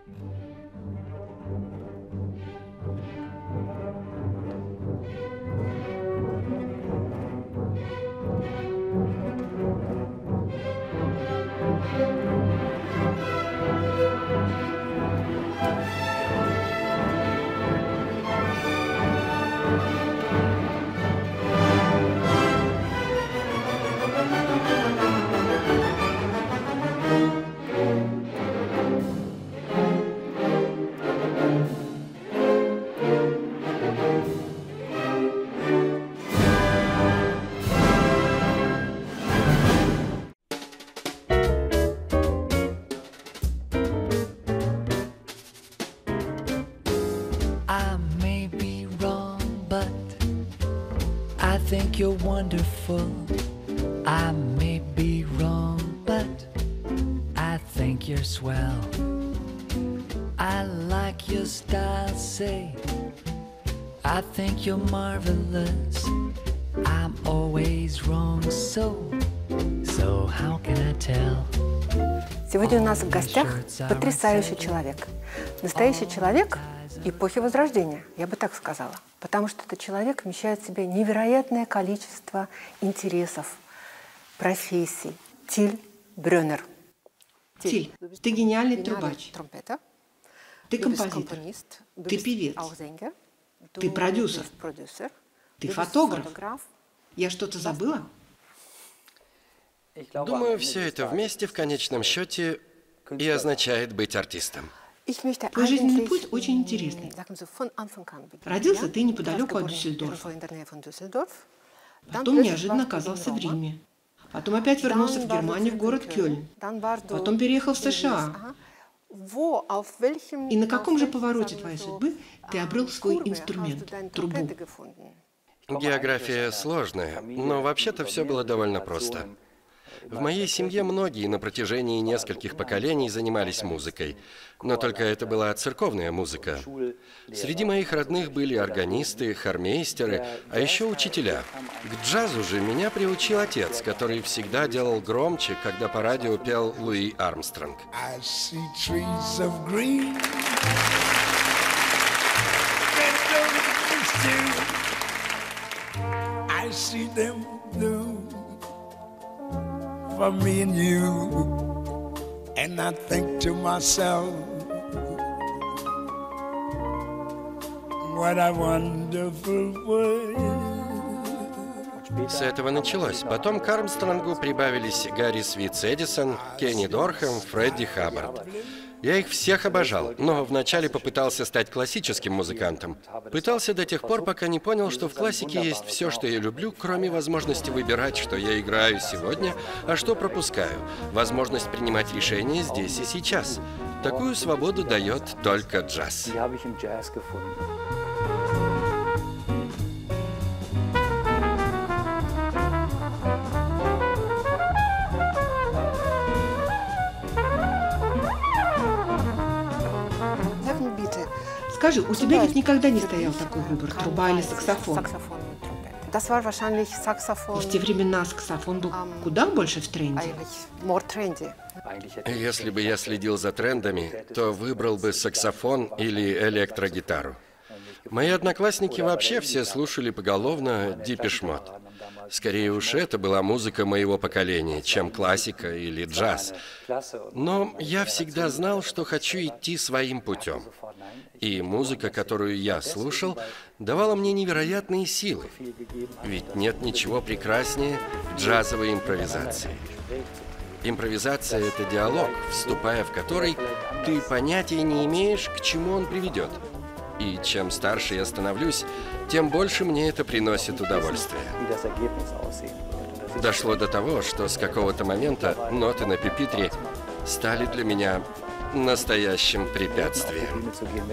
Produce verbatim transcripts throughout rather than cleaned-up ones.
I think you're wonderful. I may be wrong, but I think you're swell. I like your style, say. I think you're marvelous. I'm always wrong, so, so how can I tell? Сегодня у нас в гостях потрясающий человек. Настоящий человек эпохи Возрождения, я бы так сказала. Потому что этот человек вмещает в себе невероятное количество интересов, профессий. Тиль Брёнер. Тиль, ты гениальный трубач. Ты композитор. Ты певец. Ты продюсер. Ты фотограф. Я что-то забыла? Думаю, все это вместе в конечном счете и означает быть артистом. Твой жизненный путь очень интересный. Родился ты неподалеку от Дюссельдорфа. Потом неожиданно оказался в Риме. Потом опять вернулся в Германию, в город Кёльн. Потом переехал в США. И на каком же повороте твоей судьбы ты обрел свой инструмент – трубу? География сложная, но вообще-то все было довольно просто. В моей семье многие на протяжении нескольких поколений занимались музыкой, но только это была церковная музыка. Среди моих родных были органисты, хормейстеры, а еще учителя. К джазу же меня приучил отец, который всегда делал громче, когда по радио пел Луи Армстронг. For me and you, and I think to myself, what a wonderful world. С этого началось. Потом к Армстронгу прибавились Гарри Свитц Эдисон, Кенни Дорхэм, Фредди Хаббард. Я их всех обожал, но вначале попытался стать классическим музыкантом. Пытался до тех пор, пока не понял, что в классике есть все, что я люблю, кроме возможности выбирать, что я играю сегодня, а что пропускаю. Возможность принимать решения здесь и сейчас. Такую свободу дает только джаз. Скажи, у тебя ведь никогда не стоял такой выбор, труба или саксофон? В те времена саксофон был куда больше в тренде. Если бы я следил за трендами, то выбрал бы саксофон или электрогитару. Мои одноклассники вообще все слушали поголовно Депеш Мод. Скорее уж это была музыка моего поколения, чем классика или джаз. Но я всегда знал, что хочу идти своим путем. И музыка, которую я слушал, давала мне невероятные силы. Ведь нет ничего прекраснее джазовой импровизации. Импровизация – это диалог, вступая в который ты понятия не имеешь, к чему он приведет. И чем старше я становлюсь, тем больше мне это приносит удовольствие. Дошло до того, что с какого-то момента ноты на пюпитре стали для меня настоящим препятствием.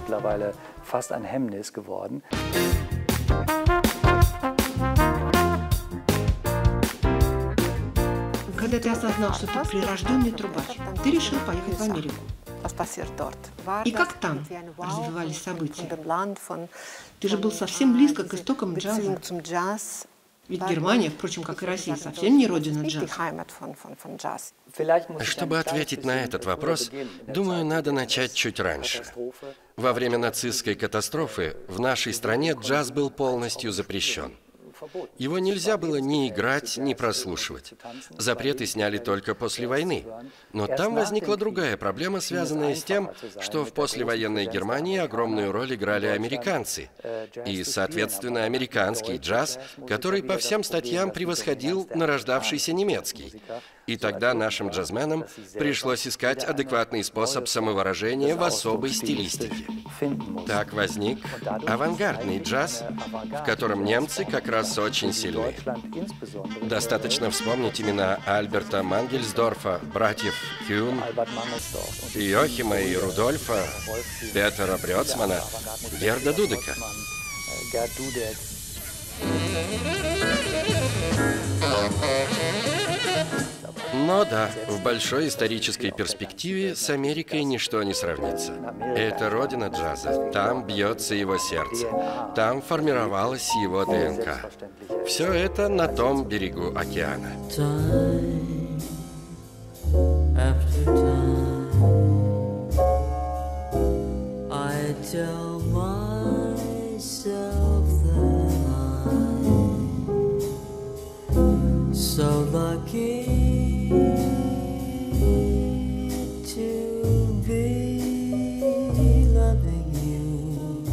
Когда ты осознал, что ты прирожденный трубач, ты решил поехать в Америку. И как там развивались события? Ты же был совсем близко к истокам джаза. Ведь Германия, впрочем, как и Россия, совсем не родина джаза. Чтобы ответить на этот вопрос, думаю, надо начать чуть раньше. Во время нацистской катастрофы в нашей стране джаз был полностью запрещен. Его нельзя было ни играть, ни прослушивать. Запреты сняли только после войны. Но там возникла другая проблема, связанная с тем, что в послевоенной Германии огромную роль играли американцы. И, соответственно, американский джаз, который по всем статьям превосходил нарождавшийся немецкий. И тогда нашим джазменам пришлось искать адекватный способ самовыражения в особой стилистике. Так возник авангардный джаз, в котором немцы как раз очень сильны. Достаточно вспомнить имена Альберта Мангельсдорфа, братьев Кюн, Йохима и Рудольфа, Петера Брёцмана, Герда Дудека. Но да, в большой исторической перспективе с Америкой ничто не сравнится. Это родина джаза, там бьется его сердце, там формировалась его ДНК. Все это на том берегу океана. So lucky to be loving you.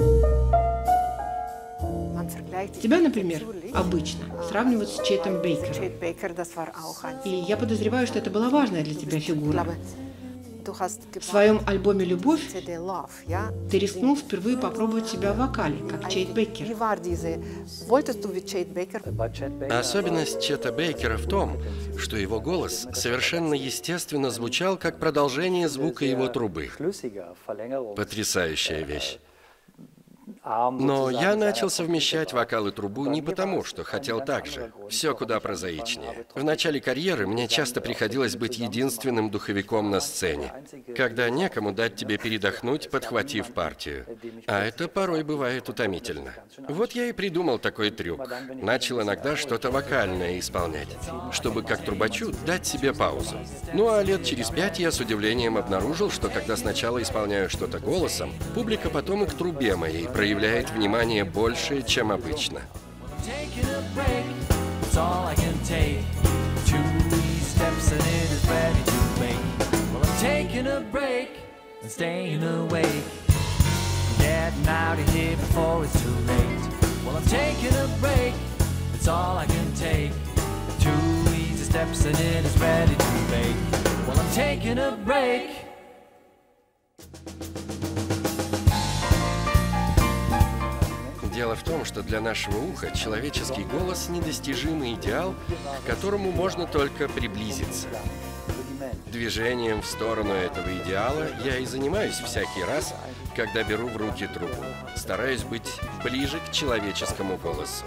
Тебя, например, обычно сравнивают с Четом Бейкером. И я подозреваю, что это была важная для тебя фигура. В своем альбоме «Любовь» ты рискнул впервые попробовать себя в вокале, как Чет Бейкер. Особенность Чета Бейкера в том, что его голос совершенно естественно звучал как продолжение звука его трубы. Потрясающая вещь. Но я начал совмещать вокал и трубу не потому, что хотел так же. Все куда прозаичнее. В начале карьеры мне часто приходилось быть единственным духовиком на сцене, когда некому дать тебе передохнуть, подхватив партию. А это порой бывает утомительно. Вот я и придумал такой трюк. Начал иногда что-то вокальное исполнять, чтобы как трубачу дать себе паузу. Ну а лет через пять я с удивлением обнаружил, что когда сначала исполняю что-то голосом, публика потом и к трубе моей проявляет внимание больше, чем обычно. Дело в том, что для нашего уха человеческий голос – недостижимый идеал, к которому можно только приблизиться. Движением в сторону этого идеала я и занимаюсь всякий раз, когда беру в руки трубу. Стараюсь быть ближе к человеческому голосу.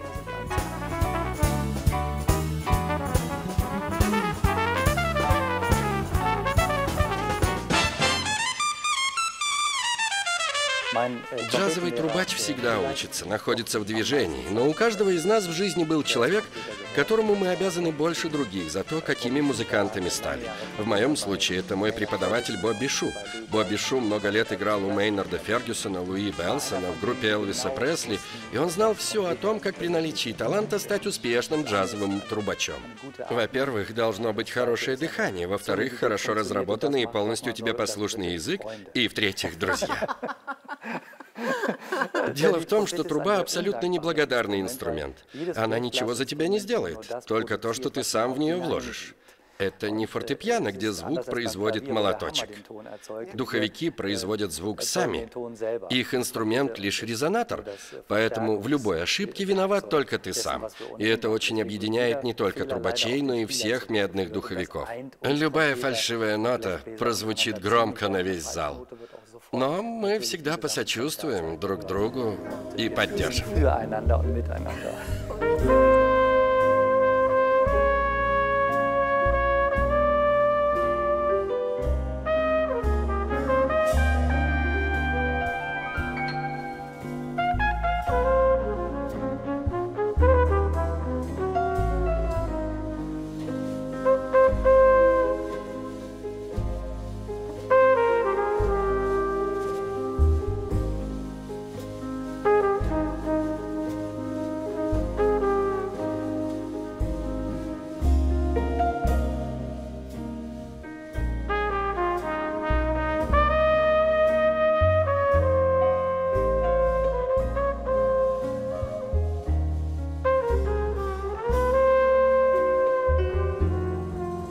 Джазовый трубач всегда учится, находится в движении, но у каждого из нас в жизни был человек, которому мы обязаны больше других за то, какими музыкантами стали. В моем случае это мой преподаватель Бобби Шу. Бобби Шу много лет играл у Мейнарда Фергюсона, Луи Бенсона, в группе Элвиса Пресли, и он знал все о том, как при наличии таланта стать успешным джазовым трубачом. Во-первых, должно быть хорошее дыхание, во-вторых, хорошо разработанный и полностью тебе послушный язык, и в-третьих, друзья. Дело в том, что труба абсолютно неблагодарный инструмент. Она ничего за тебя не сделает, только то, что ты сам в нее вложишь. Это не фортепиано, где звук производит молоточек. Духовики производят звук сами. Их инструмент лишь резонатор, поэтому в любой ошибке виноват только ты сам. И это очень объединяет не только трубачей, но и всех медных духовиков. Любая фальшивая нота прозвучит громко на весь зал. Но мы всегда посочувствуем друг другу и поддержим.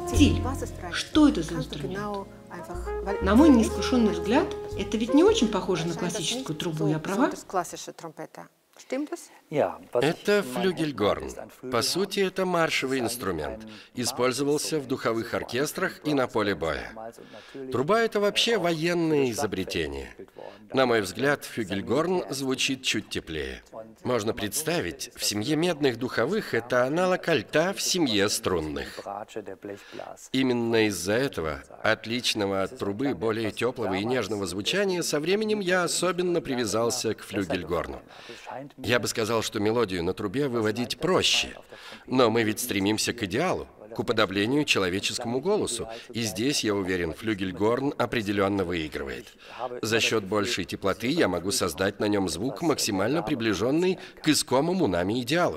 Тиль, что это за инструмент? На мой неискушенный взгляд, это ведь не очень похоже на классическую трубу, я права? Это флюгельгорн. По сути, это маршевый инструмент. Использовался в духовых оркестрах и на поле боя. Труба — это вообще военное изобретение. На мой взгляд, флюгельгорн звучит чуть теплее. Можно представить, в семье медных духовых это аналог альта в семье струнных. Именно из-за этого, отличного от трубы, более теплого и нежного звучания, со временем я особенно привязался к флюгельгорну. Я бы сказал, что мелодию на трубе выводить проще. Но мы ведь стремимся к идеалу, к уподоблению человеческому голосу. И здесь, я уверен, флюгельгорн определенно выигрывает. За счет большей теплоты я могу создать на нем звук, максимально приближенный к искомому нами идеалу.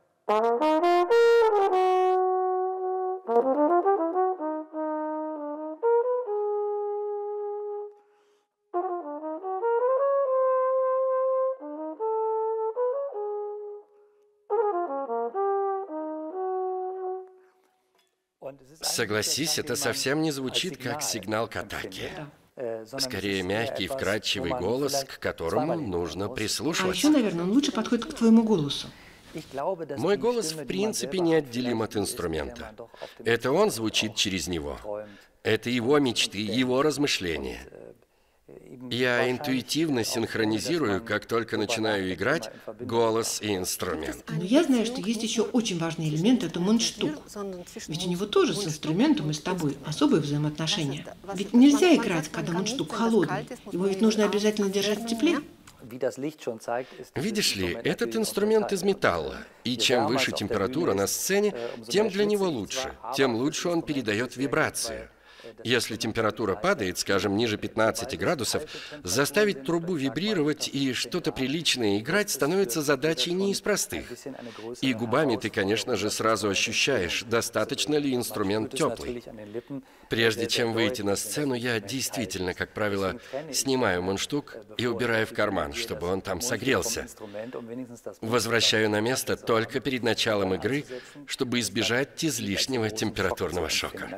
Согласись, это совсем не звучит как сигнал к атаке. Скорее, мягкий, вкрадчивый голос, к которому нужно А прислушиваться. еще, наверное, он лучше подходит к твоему голосу. Мой голос, в принципе, неотделим от инструмента. Это он звучит через него. Это его мечты, его размышления. Я интуитивно синхронизирую, как только начинаю играть, голос и инструмент. Но я знаю, что есть еще очень важный элемент — это мундштук. Ведь у него тоже с инструментом и с тобой особые взаимоотношения. Ведь нельзя играть, когда мундштук холодный. Его ведь нужно обязательно держать в тепле. Видишь ли, этот инструмент из металла, и чем выше температура на сцене, тем для него лучше, тем лучше он передает вибрацию. Если температура падает, скажем, ниже пятнадцати градусов, заставить трубу вибрировать и что-то приличное играть становится задачей не из простых. И губами ты, конечно же, сразу ощущаешь, достаточно ли инструмент теплый. Прежде чем выйти на сцену, я действительно, как правило, снимаю мундштук и убираю в карман, чтобы он там согрелся. Возвращаю на место только перед началом игры, чтобы избежать излишнего температурного шока.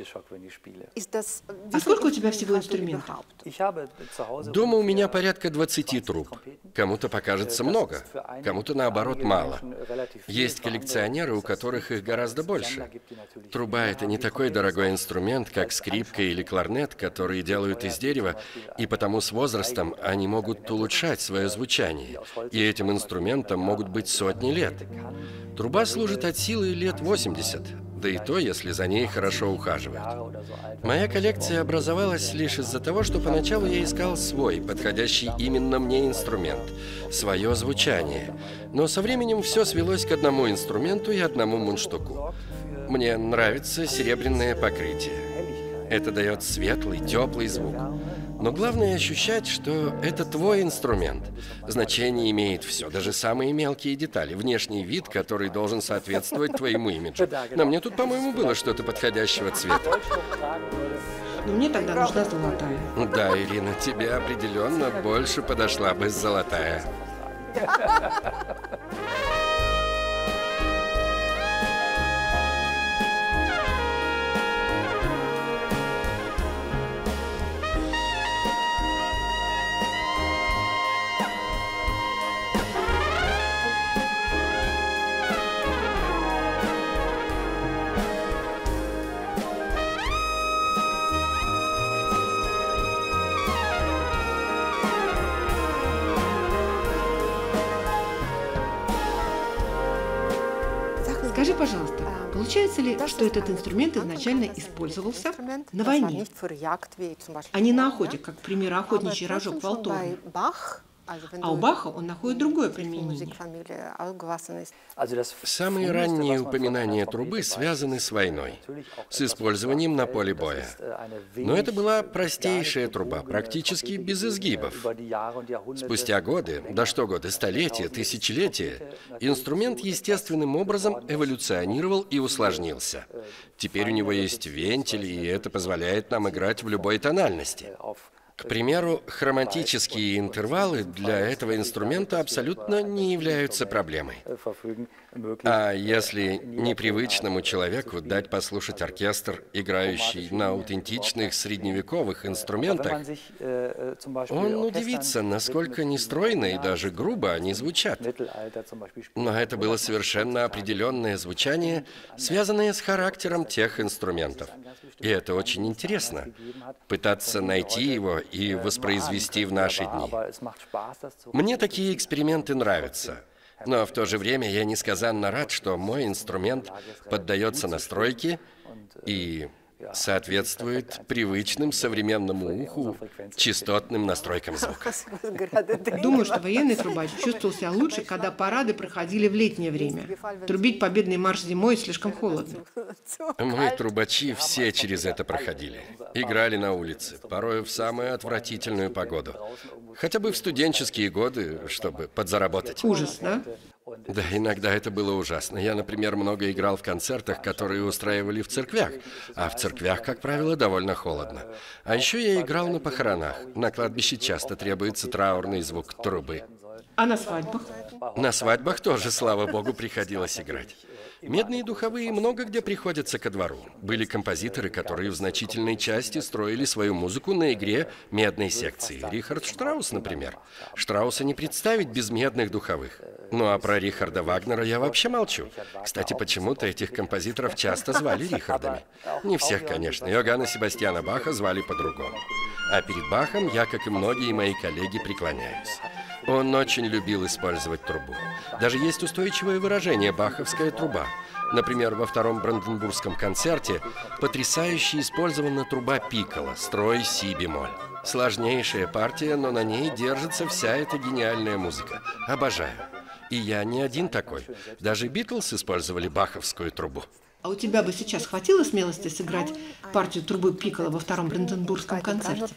А сколько у тебя всего инструментов? Дома у меня порядка двадцати труб. Кому-то покажется много, кому-то, наоборот, мало. Есть коллекционеры, у которых их гораздо больше. Труба — это не такой дорогой инструмент, как скрипка или кларнет, которые делают из дерева, и потому с возрастом они могут улучшать свое звучание. И этим инструментам могут быть сотни лет. Труба служит от силы лет восемьдесят, да и то, если за ней хорошо ухаживают. Моя коллекция образовалась лишь из-за того, что поначалу я искал свой, подходящий именно мне инструмент, свое звучание. Но со временем все свелось к одному инструменту и одному мундштуку. Мне нравится серебряное покрытие. Это дает светлый, теплый звук. Но главное ощущать, что это твой инструмент. Значение имеет все, даже самые мелкие детали, внешний вид, который должен соответствовать твоему имиджу. На мне тут, по-моему, было что-то подходящего цвета. Но мне тогда нужна золотая. Да, Ирина, тебе определенно больше подошла бы золотая. Скажи, пожалуйста, получается ли, что этот инструмент изначально использовался на войне, а не на охоте, как, к примеру, охотничий рожок Валтовый? А у Баха он находит другое применение. Самые ранние упоминания трубы связаны с войной, с использованием на поле боя. Но это была простейшая труба, практически без изгибов. Спустя годы, да что годы, столетия, тысячелетия, инструмент естественным образом эволюционировал и усложнился. Теперь у него есть вентили, и это позволяет нам играть в любой тональности. К примеру, хроматические интервалы для этого инструмента абсолютно не являются проблемой. А если непривычному человеку дать послушать оркестр, играющий на аутентичных средневековых инструментах, он удивится, насколько нестройно и даже грубо они звучат. Но это было совершенно определенное звучание, связанное с характером тех инструментов. И это очень интересно — пытаться найти его и воспроизвести в наши дни. Мне такие эксперименты нравятся. Но в то же время я несказанно рад, что мой инструмент поддается настройке и соответствует привычным современному уху частотным настройкам звука. Думаю, что военный трубач чувствовал себя лучше, когда парады проходили в летнее время. Трубить победный марш зимой слишком холодно. Мы, трубачи, все через это проходили. Играли на улице, порой в самую отвратительную погоду. Хотя бы в студенческие годы, чтобы подзаработать. Ужас, да? Да, иногда это было ужасно. Я, например, много играл в концертах, которые устраивали в церквях. А в церквях, как правило, довольно холодно. А еще я играл на похоронах. На кладбище часто требуется траурный звук трубы. А на свадьбах? На свадьбах тоже, слава богу, приходилось играть. Медные духовые много где приходятся ко двору. Были композиторы, которые в значительной части строили свою музыку на игре медной секции. Рихард Штраус, например. Штрауса не представить без медных духовых. Ну а про Рихарда Вагнера я вообще молчу. Кстати, почему-то этих композиторов часто звали Рихардами. Не всех, конечно. Йоганна Себастьяна Баха звали по-другому. А перед Бахом я, как и многие мои коллеги, преклоняюсь. Он очень любил использовать трубу. Даже есть устойчивое выражение «баховская труба». Например, во втором Бранденбургском концерте потрясающе использована труба пикколо, строй си-бемоль. Сложнейшая партия, но на ней держится вся эта гениальная музыка. Обожаю. И я не один такой. Даже Битлз использовали баховскую трубу. А у тебя бы сейчас хватило смелости сыграть партию трубы пикколо во втором Бранденбургском концерте?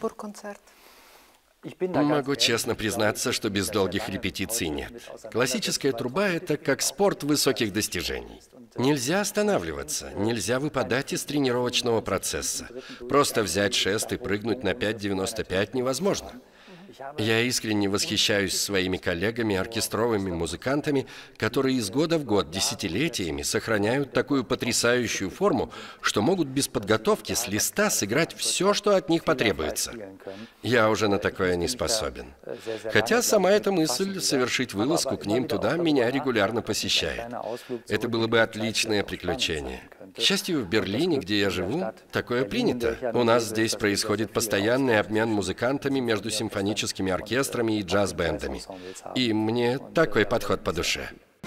Могу честно признаться, что без долгих репетиций нет. Классическая труба — это как спорт высоких достижений. Нельзя останавливаться, нельзя выпадать из тренировочного процесса. Просто взять шест и прыгнуть на пять девяносто пять невозможно. Я искренне восхищаюсь своими коллегами, оркестровыми музыкантами, которые из года в год, десятилетиями сохраняют такую потрясающую форму, что могут без подготовки с листа сыграть все, что от них потребуется. Я уже на такое не способен. Хотя сама эта мысль совершить вылазку к ним туда меня регулярно посещает. Это было бы отличное приключение. К счастью, в Берлине, где я живу, такое принято. У нас здесь происходит постоянный обмен музыкантами между симфоническими оркестрами и джаз-бендами. И мне такой подход по душе.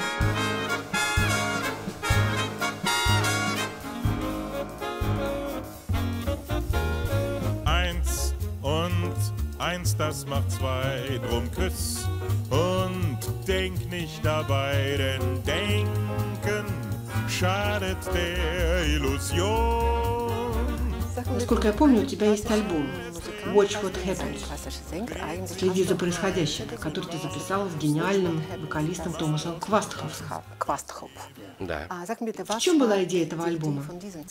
Eins und eins, das macht zwei, drum küss und denk nicht dabei, denn denken schadet der Illusion. Насколько я помню, у тебя есть альбом «Watch What Happens». «Следи за происходящим», который ты записал с гениальным вокалистом Томасом Квастхофом. Да. В чем была идея этого альбома?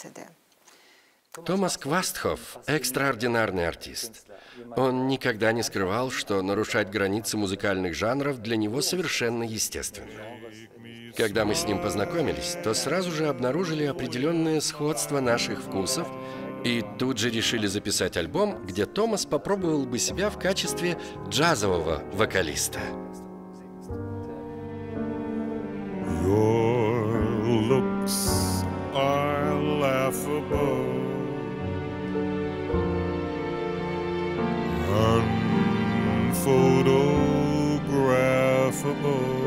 Томас Квастхоф – экстраординарный артист. Он никогда не скрывал, что нарушать границы музыкальных жанров для него совершенно естественно. Когда мы с ним познакомились, то сразу же обнаружили определенное сходство наших вкусов и тут же решили записать альбом, где Томас попробовал бы себя в качестве джазового вокалиста. Your looks are laughable, unphotographable.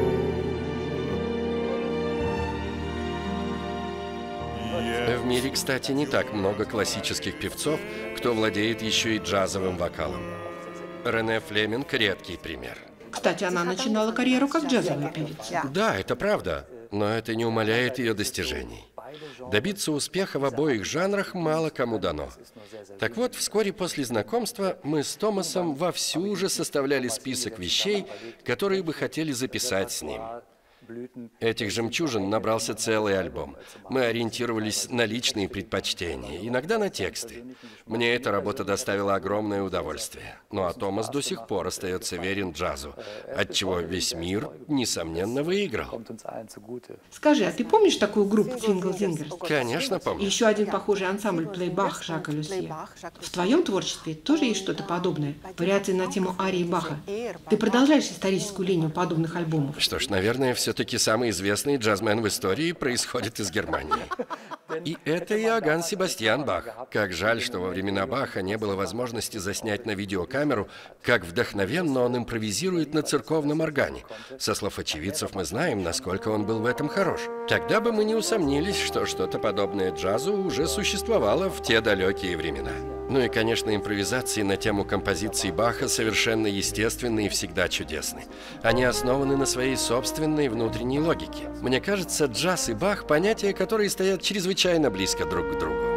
В мире, кстати, не так много классических певцов, кто владеет еще и джазовым вокалом. Рене Флеминг – редкий пример. Кстати, она начинала карьеру как джазовая певица. Да, это правда, но это не умаляет ее достижений. Добиться успеха в обоих жанрах мало кому дано. Так вот, вскоре после знакомства мы с Томасом вовсю уже составляли список вещей, которые бы хотели записать с ним. Этих жемчужин набрался целый альбом. Мы ориентировались на личные предпочтения, иногда на тексты. Мне эта работа доставила огромное удовольствие. Ну а Томас до сих пор остается верен джазу, отчего весь мир, несомненно, выиграл. Скажи, а ты помнишь такую группу Фингл Зингерс? Конечно, И помню. еще один похожий ансамбль Плейбах Жака Люсье. В твоем творчестве тоже есть что-то подобное? Вариации на тему арии Баха. Ты продолжаешь историческую линию подобных альбомов? Что ж, наверное, все-таки самый известный джазмен в истории происходит из Германии. И это Иоганн Себастьян Бах. Как жаль, что во времена Баха не было возможности заснять на видеокамеру, как вдохновенно он импровизирует на церковном органе. Со слов очевидцев мы знаем, насколько он был в этом хорош. Тогда бы мы не усомнились, что что-то подобное джазу уже существовало в те далекие времена. Ну и, конечно, импровизации на тему композиций Баха совершенно естественны и всегда чудесны. Они основаны на своей собственной внутренней логике. Мне кажется, джаз и Бах – понятия, которые стоят чрезвычайно близко друг к другу.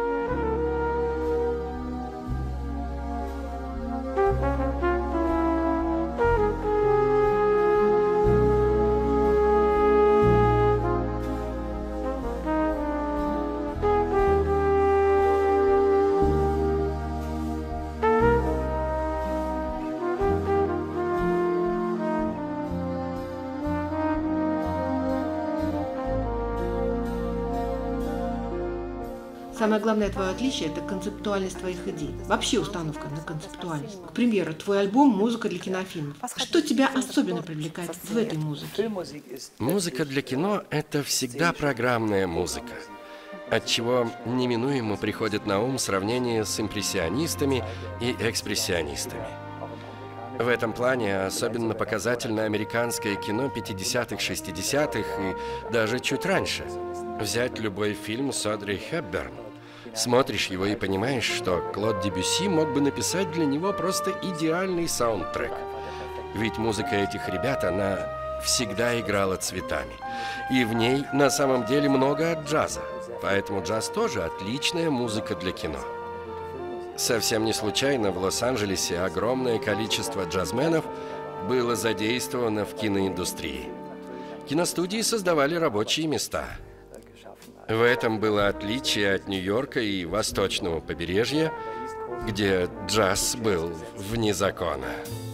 Самое главное твое отличие – это концептуальность твоих идей. Вообще установка на концептуальность. К примеру, твой альбом «Музыка для кинофильмов». Что тебя особенно привлекает в этой музыке? Музыка для кино – это всегда программная музыка, отчего неминуемо приходит на ум сравнение с импрессионистами и экспрессионистами. В этом плане особенно показательно американское кино пятидесятых-шестидесятых и даже чуть раньше. Взять любой фильм с Одри Хепберн. Смотришь его и понимаешь, что Клод Дебюсси мог бы написать для него просто идеальный саундтрек. Ведь музыка этих ребят, она всегда играла цветами. И в ней на самом деле много от джаза. Поэтому джаз тоже отличная музыка для кино. Совсем не случайно в Лос-Анджелесе огромное количество джазменов было задействовано в киноиндустрии. Киностудии создавали рабочие места. В этом было отличие от Нью-Йорка и восточного побережья, где джаз был вне закона.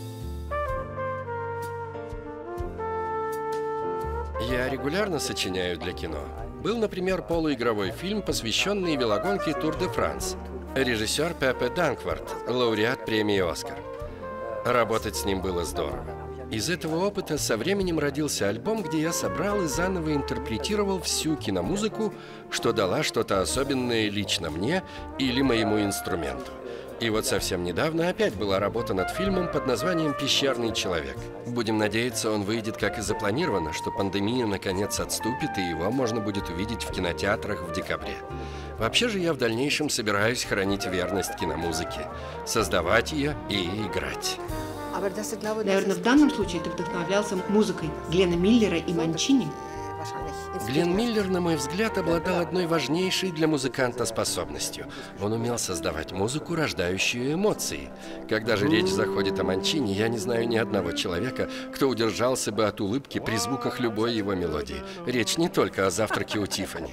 Я регулярно сочиняю для кино. Был, например, полуигровой фильм, посвященный велогонке Тур де Франс. Режиссер Пепе Данкварт, лауреат премии «Оскар». Работать с ним было здорово. Из этого опыта со временем родился альбом, где я собрал и заново интерпретировал всю киномузыку, что дала что-то особенное лично мне или моему инструменту. И вот совсем недавно опять была работа над фильмом под названием «Пещерный человек». Будем надеяться, он выйдет как и запланировано, что пандемия наконец отступит, и его можно будет увидеть в кинотеатрах в декабре. Вообще же я в дальнейшем собираюсь хранить верность киномузыке, создавать ее и играть. Наверное, в данном случае ты вдохновлялся музыкой Глена Миллера и Манчини. Глен Миллер, на мой взгляд, обладал одной важнейшей для музыканта способностью. Он умел создавать музыку, рождающую эмоции. Когда же речь заходит о Манчини, я не знаю ни одного человека, кто удержался бы от улыбки при звуках любой его мелодии. Речь не только о «Завтраке у Тиффани».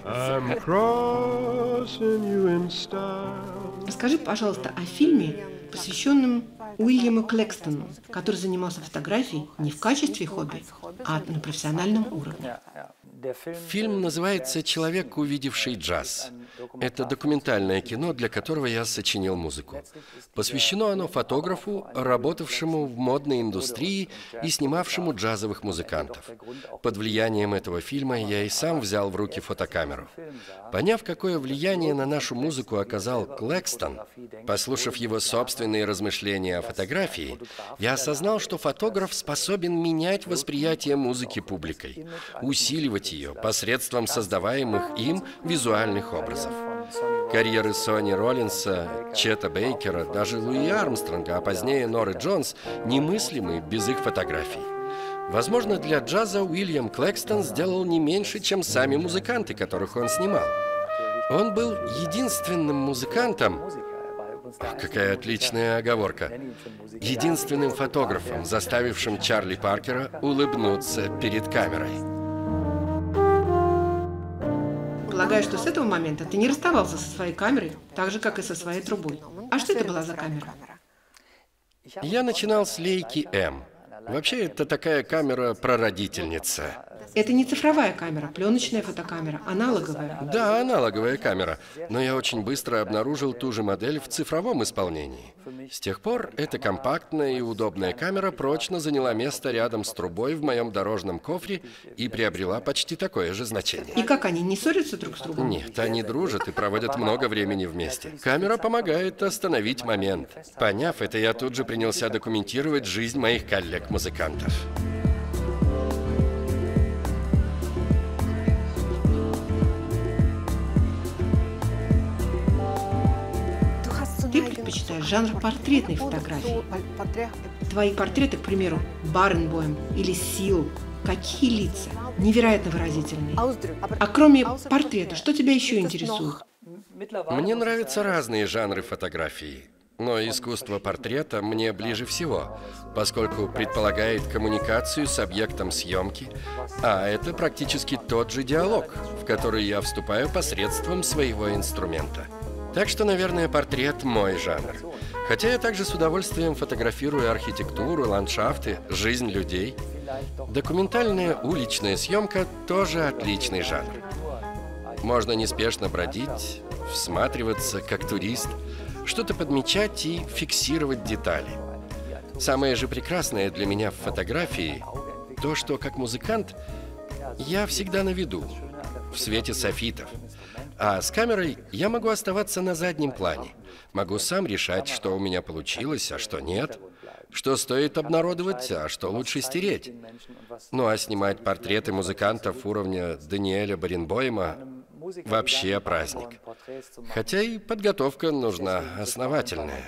Расскажи, пожалуйста, о фильме, посвященном Уильяму Клэкстону, который занимался фотографией не в качестве хобби, а на профессиональном уровне. Фильм называется «Человек, увидевший джаз». Это документальное кино, для которого я сочинил музыку. Посвящено оно фотографу, работавшему в модной индустрии и снимавшему джазовых музыкантов. Под влиянием этого фильма я и сам взял в руки фотокамеру. Поняв, какое влияние на нашу музыку оказал Клэкстон, послушав его собственные размышления о фотографии, я осознал, что фотограф способен менять восприятие музыки публикой, усиливать ее посредством создаваемых им визуальных образов. Карьеры Сони Роллинса, Чета Бейкера, даже Луи Армстронга, а позднее Норы Джонс немыслимы без их фотографий. Возможно, для джаза Уильям Клэкстон сделал не меньше, чем сами музыканты, которых он снимал. Он был единственным музыкантом, какая отличная оговорка, единственным фотографом, заставившим Чарли Паркера улыбнуться перед камерой. полагаю, что с этого момента ты не расставался со своей камерой, так же, как и со своей трубой. А что это была за камера? Я начинал с Leica M. Вообще, это такая камера-прародительница. Это не цифровая камера, пленочная фотокамера, аналоговая. Да, аналоговая камера. Но я очень быстро обнаружил ту же модель в цифровом исполнении. С тех пор эта компактная и удобная камера прочно заняла место рядом с трубой в моем дорожном кофре и приобрела почти такое же значение. И как они, не ссорятся друг с другом? Нет, они дружат и проводят много времени вместе. Камера помогает остановить момент. Поняв это, я тут же принялся документировать жизнь моих коллег-музыкантов. Ты предпочитаешь жанр портретной фотографии. Твои портреты, к примеру, Баренбойм или Сил. Какие лица? Невероятно выразительные. А кроме портрета, что тебя еще интересует? Мне нравятся разные жанры фотографии. Но искусство портрета мне ближе всего, поскольку предполагает коммуникацию с объектом съемки, а это практически тот же диалог, в который я вступаю посредством своего инструмента. Так что, наверное, портрет – мой жанр. Хотя я также с удовольствием фотографирую архитектуру, ландшафты, жизнь людей. Документальная уличная съемка – тоже отличный жанр. Можно неспешно бродить, всматриваться, как турист, что-то подмечать и фиксировать детали. Самое же прекрасное для меня в фотографии – то, что как музыкант я всегда на виду, в свете софитов. А с камерой я могу оставаться на заднем плане. Могу сам решать, что у меня получилось, а что нет. Что стоит обнародовать, а что лучше стереть. Ну а снимать портреты музыкантов уровня Даниэля Баренбойма – вообще праздник. Хотя и подготовка нужна основательная.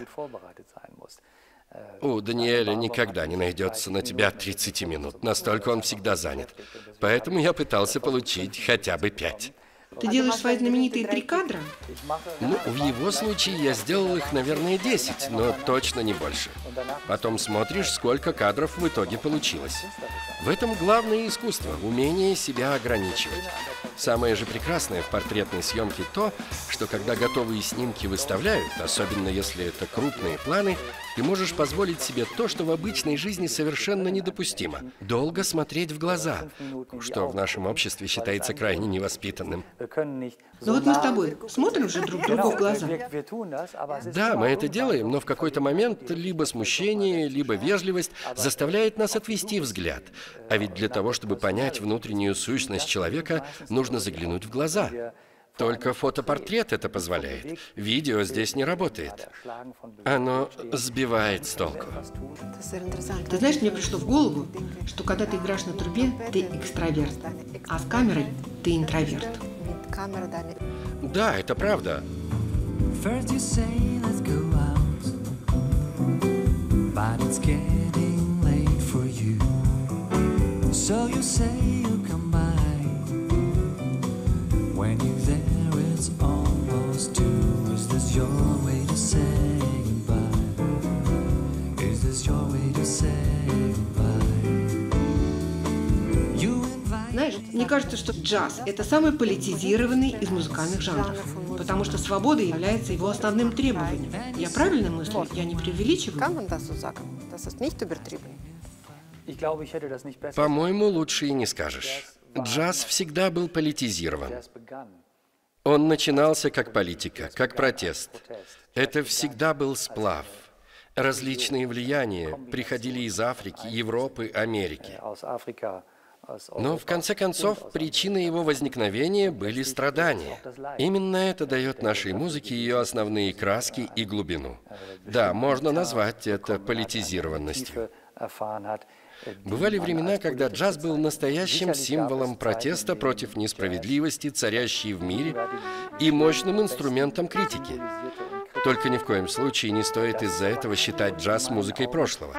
У Даниэля никогда не найдется на тебя тридцать минут. Настолько он всегда занят. Поэтому я пытался получить хотя бы пять. Ты делаешь свои знаменитые три кадра? Ну, в его случае я сделал их, наверное, десять, но точно не больше. Потом смотришь, сколько кадров в итоге получилось. В этом главное искусство – умение себя ограничивать. Самое же прекрасное в портретной съемке то, что когда готовые снимки выставляют, особенно если это крупные планы, ты можешь позволить себе то, что в обычной жизни совершенно недопустимо – долго смотреть в глаза, что в нашем обществе считается крайне невоспитанным. Ну вот мы с тобой смотрим же друг другу в глаза. Да, мы это делаем, но в какой-то момент либо смущение, либо вежливость заставляет нас отвести взгляд. А ведь для того, чтобы понять внутреннюю сущность человека, нужно заглянуть в глаза. Только фотопортрет это позволяет. Видео здесь не работает. Оно сбивает с толку. Ты знаешь, мне пришло в голову, что когда ты играешь на трубе, ты экстраверт, а с камерой ты интроверт. Да, это правда. When you're there, it's almost two. Is this your way to say goodbye? Is this your way to say goodbye? Знаешь, мне кажется, что джаз – это самый политизированный из музыкальных жанров, потому что свобода является его основным требованием. Я правильно мыслю? Я не преувеличиваю? По-моему, лучше и не скажешь. Джаз всегда был политизирован. Он начинался как политика, как протест. Это всегда был сплав. Различные влияния приходили из Африки, Европы, Америки. Но в конце концов, причиной его возникновения были страдания. Именно это дает нашей музыке ее основные краски и глубину. Да, можно назвать это политизированностью. Бывали времена, когда джаз был настоящим символом протеста против несправедливости, царящей в мире, и мощным инструментом критики. Только ни в коем случае не стоит из-за этого считать джаз музыкой прошлого.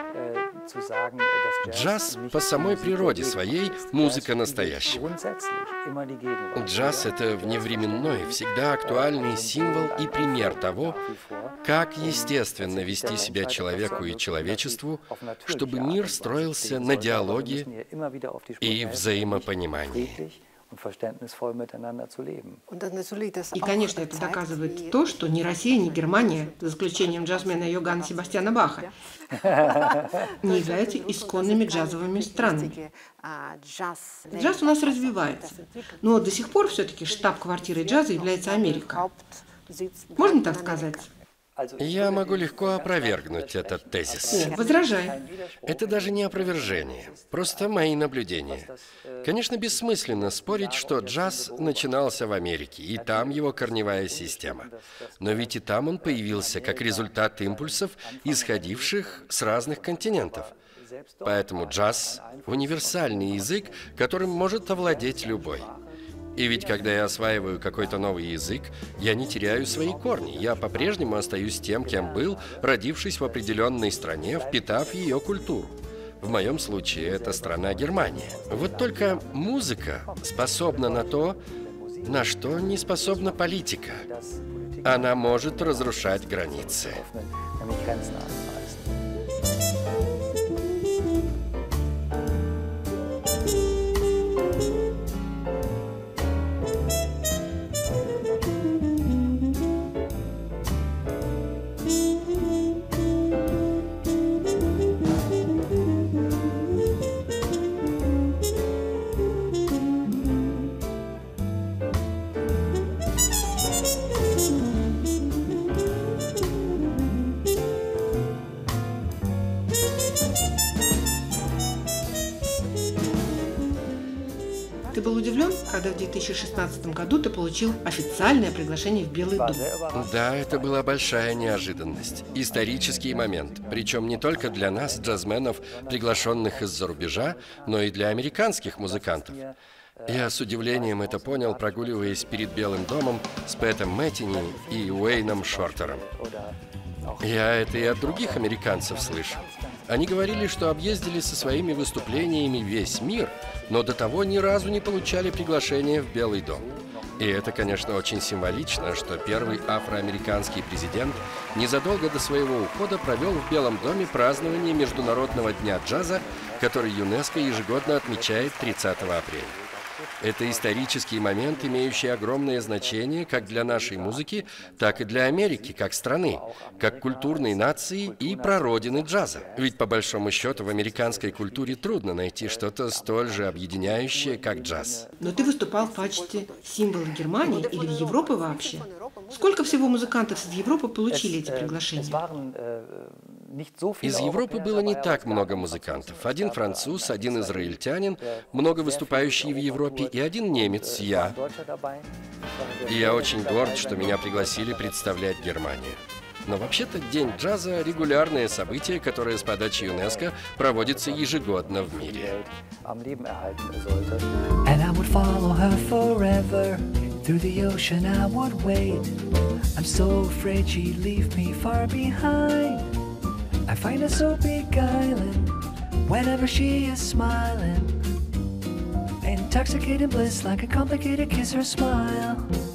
Джаз по самой природе своей музыка настоящего. Джаз – это вневременной, всегда актуальный символ и пример того, как естественно вести себя человеку и человечеству, чтобы мир строился на диалоге и взаимопонимании. И, конечно, это доказывает то, что ни Россия, ни Германия, за исключением джазмена Йоганна Себастьяна Баха, не являются исконными джазовыми странами. Джаз у нас развивается, но до сих пор все-таки штаб-квартирой джаза является Америка. Можно так сказать? Я могу легко опровергнуть этот тезис. Нет, возражай. Это даже не опровержение, просто мои наблюдения. Конечно, бессмысленно спорить, что джаз начинался в Америке, и там его корневая система. Но ведь и там он появился как результат импульсов, исходивших с разных континентов. Поэтому джаз – универсальный язык, которым может овладеть любой. И ведь, когда я осваиваю какой-то новый язык, я не теряю свои корни. Я по-прежнему остаюсь тем, кем был, родившись в определенной стране, впитав ее культуру. В моем случае это страна Германия. Вот только музыка способна на то, на что не способна политика. Она может разрушать границы. Ты был удивлен, когда в две тысячи шестнадцатом году ты получил официальное приглашение в Белый дом? Да, это была большая неожиданность. Исторический момент. Причем не только для нас, джазменов, приглашенных из-за рубежа, но и для американских музыкантов. Я с удивлением это понял, прогуливаясь перед Белым домом с Пэтом Мэттини и Уэйном Шортером. Я это и от других американцев слышал. Они говорили, что объездили со своими выступлениями весь мир, но до того ни разу не получали приглашения в Белый дом. И это, конечно, очень символично, что первый афроамериканский президент незадолго до своего ухода провел в Белом доме празднование Международного дня джаза, который ЮНЕСКО ежегодно отмечает тридцатого апреля. Это исторический момент, имеющий огромное значение как для нашей музыки, так и для Америки, как страны, как культурной нации и прародины джаза. Ведь, по большому счету, в американской культуре трудно найти что-то столь же объединяющее, как джаз. Но ты выступал в качестве символа Германии или Европы вообще. Сколько всего музыкантов из Европы получили эти приглашения? Из Европы было не так много музыкантов. Один француз, один израильтянин, много выступающие в Европе, и один немец, я. И я очень горд, что меня пригласили представлять Германию. Но вообще-то День джаза – регулярное событие, которое с подачи ЮНЕСКО проводится ежегодно в мире. Through the ocean I would wade. I'm so afraid she'd leave me far behind. I find it so beguiling whenever she is smiling. Intoxicating bliss like a complicated kiss or smile.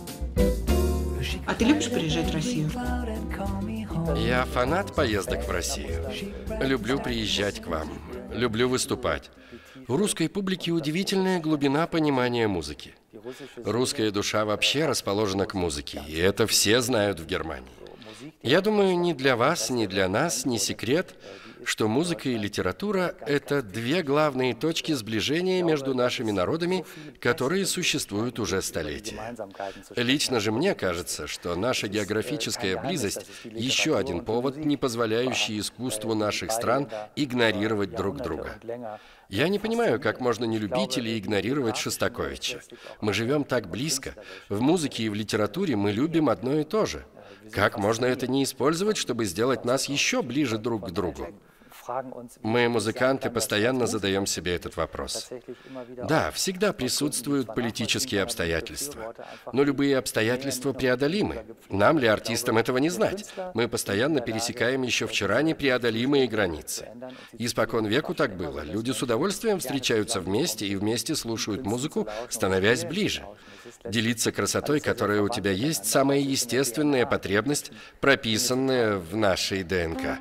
А ты любишь приезжать в Россию? Я фанат поездок в Россию. Люблю приезжать к вам. Люблю выступать. У русской публики удивительная глубина понимания музыки. Русская душа вообще расположена к музыке, и это все знают в Германии. Я думаю, ни для вас, ни для нас не секрет, что музыка и литература – это две главные точки сближения между нашими народами, которые существуют уже столетия. Лично же мне кажется, что наша географическая близость – еще один повод, не позволяющий искусству наших стран игнорировать друг друга. Я не понимаю, как можно не любить или игнорировать Шостаковича. Мы живем так близко. В музыке и в литературе мы любим одно и то же. Как можно это не использовать, чтобы сделать нас еще ближе друг к другу? Мы, музыканты, постоянно задаем себе этот вопрос. Да, всегда присутствуют политические обстоятельства. Но любые обстоятельства преодолимы. Нам ли, артистам, этого не знать? Мы постоянно пересекаем еще вчера непреодолимые границы. Испокон веку так было. Люди с удовольствием встречаются вместе и вместе слушают музыку, становясь ближе. Делиться красотой, которая у тебя есть, самая естественная потребность, прописанная в нашей ДНК.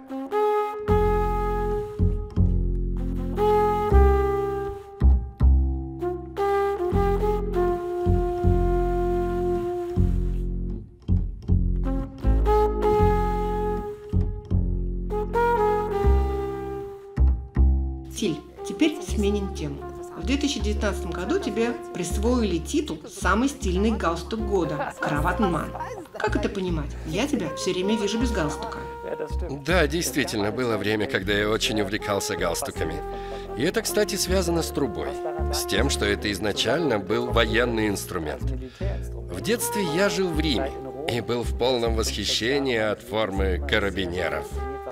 Тиль, теперь сменим тему. В две тысячи девятнадцатом году тебе присвоили титул «Самый стильный галстук года» Краватенман. Как это понимать? Я тебя все время вижу без галстука. Да, действительно, было время, когда я очень увлекался галстуками. И это, кстати, связано с трубой. С тем, что это изначально был военный инструмент. В детстве я жил в Риме и был в полном восхищении от формы карабинеров.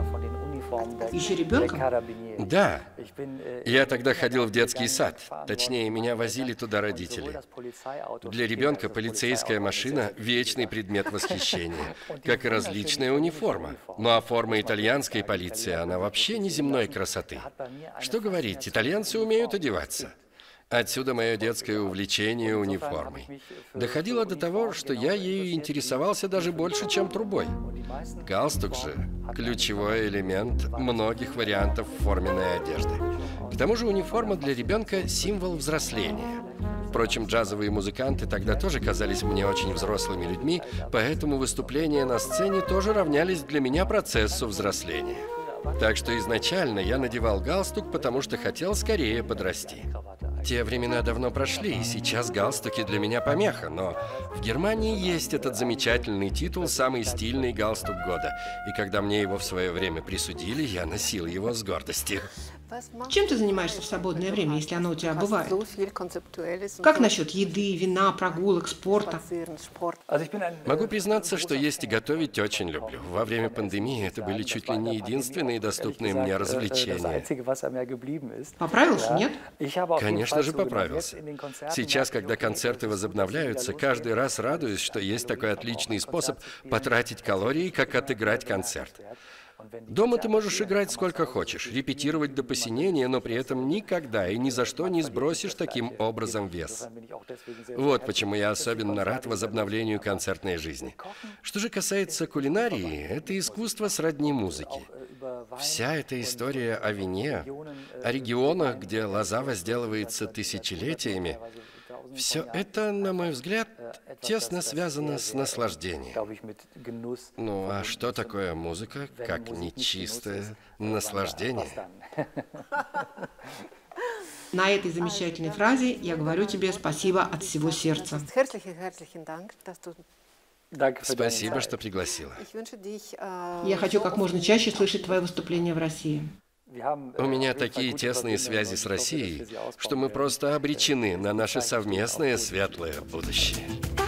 Еще ребенком? Да. Я тогда ходил в детский сад. Точнее, меня возили туда родители. Для ребенка полицейская машина – вечный предмет восхищения, как и различная униформа. Ну а форма итальянской полиции, она вообще неземной красоты. Что говорить, итальянцы умеют одеваться. Отсюда мое детское увлечение униформой. Доходило до того, что я ею интересовался даже больше, чем трубой. Галстук же – ключевой элемент многих вариантов форменной одежды. К тому же униформа для ребенка – символ взросления. Впрочем, джазовые музыканты тогда тоже казались мне очень взрослыми людьми, поэтому выступления на сцене тоже равнялись для меня процессу взросления. Так что изначально я надевал галстук, потому что хотел скорее подрасти. Те времена давно прошли, и сейчас галстуки для меня помеха, но в Германии есть этот замечательный титул «Самый стильный галстук года», и когда мне его в свое время присудили, я носил его с гордостью. Чем ты занимаешься в свободное время, если оно у тебя бывает? Как насчет еды, вина, прогулок, спорта? Могу признаться, что есть и готовить очень люблю. Во время пандемии это были чуть ли не единственные доступные мне развлечения. Поправился, нет? Конечно же, поправился. Сейчас, когда концерты возобновляются, каждый раз радуюсь, что есть такой отличный способ потратить калории, как отыграть концерт. Дома ты можешь играть сколько хочешь, репетировать до посинения, но при этом никогда и ни за что не сбросишь таким образом вес. Вот почему я особенно рад возобновлению концертной жизни. Что же касается кулинарии, это искусство сродни музыке. Вся эта история о вине, о регионах, где лоза возделывается тысячелетиями, все это, на мой взгляд, тесно связано с наслаждением. Ну а что такое музыка, как нечистое наслаждение? На этой замечательной фразе я говорю тебе спасибо от всего сердца. Спасибо, что пригласила. Я хочу как можно чаще слышать твои выступления в России. У меня такие тесные связи с Россией, что мы просто обречены на наше совместное светлое будущее.